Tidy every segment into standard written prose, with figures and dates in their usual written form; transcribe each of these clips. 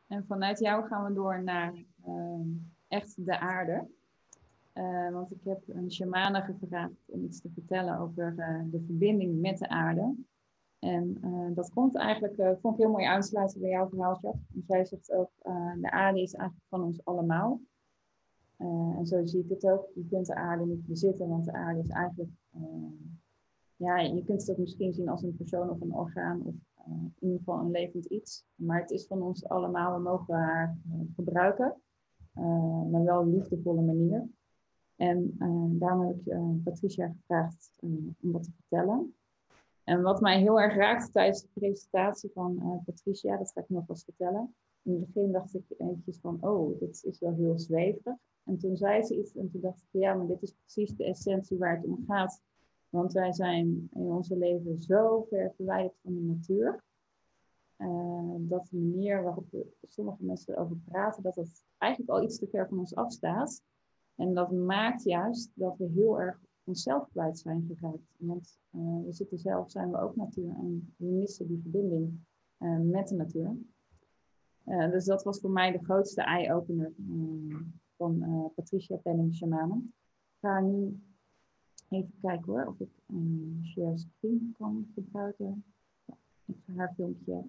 En vanuit jou gaan we door naar echt de aarde. Want ik heb een shamane gevraagd om iets te vertellen over de verbinding met de aarde. En dat komt eigenlijk, vond ik heel mooi aansluiten bij jouw verhaal, Jacques. En zij zegt ook, de aarde is eigenlijk van ons allemaal. En zo zie ik het ook. Je kunt de aarde niet bezitten, want de aarde is eigenlijk... ja, je kunt het misschien zien als een persoon of een orgaan of in ieder geval een levend iets. Maar het is van ons allemaal, we mogen haar gebruiken, maar wel op een liefdevolle manier. En daarom heb ik Patricia gevraagd om dat te vertellen. En wat mij heel erg raakte tijdens de presentatie van Patricia, dat ga ik nog wel eens vertellen. In het begin dacht ik eventjes van, oh, dit is wel heel zweverig. En toen zei ze iets en toen dacht ik, ja, maar dit is precies de essentie waar het om gaat. Want wij zijn in onze leven zo ver verwijderd van de natuur. Dat de manier waarop sommige mensen erover praten, dat het eigenlijk al iets te ver van ons afstaat. En dat maakt juist dat we heel erg onszelf kwijt zijn geraakt. Want we zitten zelf, zijn we ook natuur en we missen die verbinding met de natuur. Dus dat was voor mij de grootste eye-opener van Patricia Penning Shamane. Ik ga nu even kijken hoor, of ik share screen kan gebruiken. Ja, ik ga haar filmpje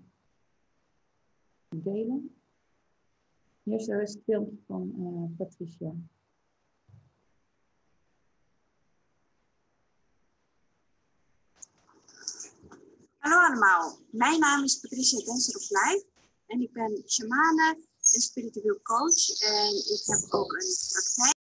delen. Hier zo is het filmpje van Patricia. Hallo allemaal, mijn naam is Patricia Denser-Opleij en ik ben shamane en spiritueel coach en ik heb ook een praktijk.